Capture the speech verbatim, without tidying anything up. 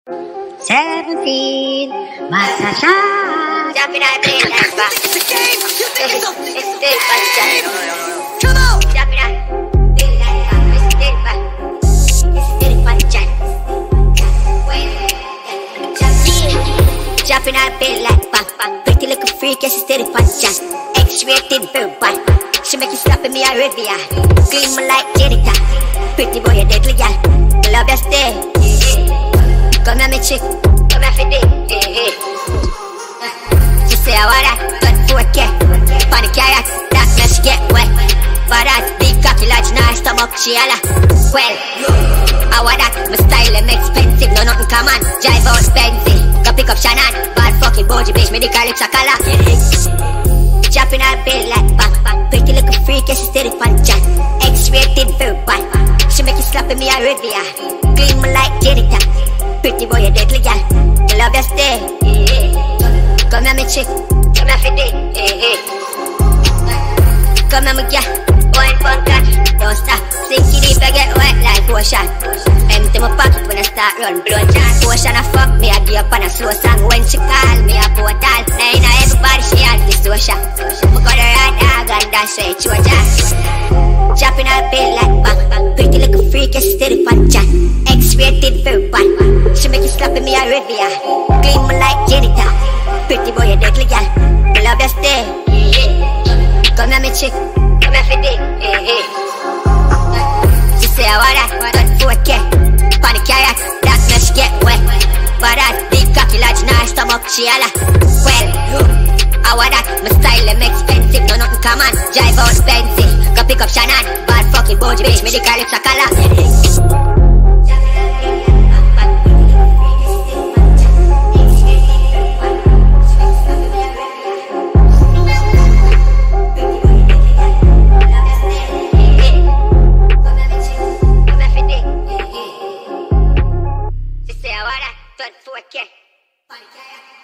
Seventeen, masa shot. Jumping out there like back. It's a game. You think it's a It's still fun shot. Come on. Jumping out there like back. It's still fun. It's still fun shot. Jumping out there like back. Pretty little freak, yes, it's still fun shot. X-rated verbal. She make you stop at me already. Gleam like Jennifer. Pretty boy, you deadly gal. Love your stay. Come here, me chick. Come here for day. She say I want that, but four K. Funny carrot, that mess she get wet. But that big cocky, large, nice stomach, she holla. Well, I want that, my style am expensive, no nothing common. Drive out Benzie, go pick up Shannon. Bad fucking bougie bitch, me the call it Chakala. Chopping out bill like bang bang. Pretty little freak, yeah, she steady fan chat. X-rated verbal. She make you slap at me already. Gleam like Jennifer. Pretty boy, you deadly gal. You love your stay. Come here, me chick. Come here for day. Come here, me gal. One fun catch. Don't stop. Sink it deep, I get wet like ocean. Empty my pocket when I start run blood. Ocean a fuck me, I give up on a slow song. When she call me a portal. Now you know everybody she has this social. I got her right dog and that's why it's your jack. Chopping out bill like bang bang. Pretty little freak, yeah, she steady fan chat. X-rated verbal. She make you slap at me already. Gleam like Jennifer. Pretty boy, you deadly gal. You love your stay. Come here, me chick. Come here for day. She say I want that, but four K. Funny carrot, that mess she get wet. But that big cocky, large, nice stomach, she holla. Well, I want that, my style am expensive, no nothing common. Drive out Benzie, go pick up Shannon. Bad fucking bougie bitch, me the call it Chakala. Say I want that, but four K.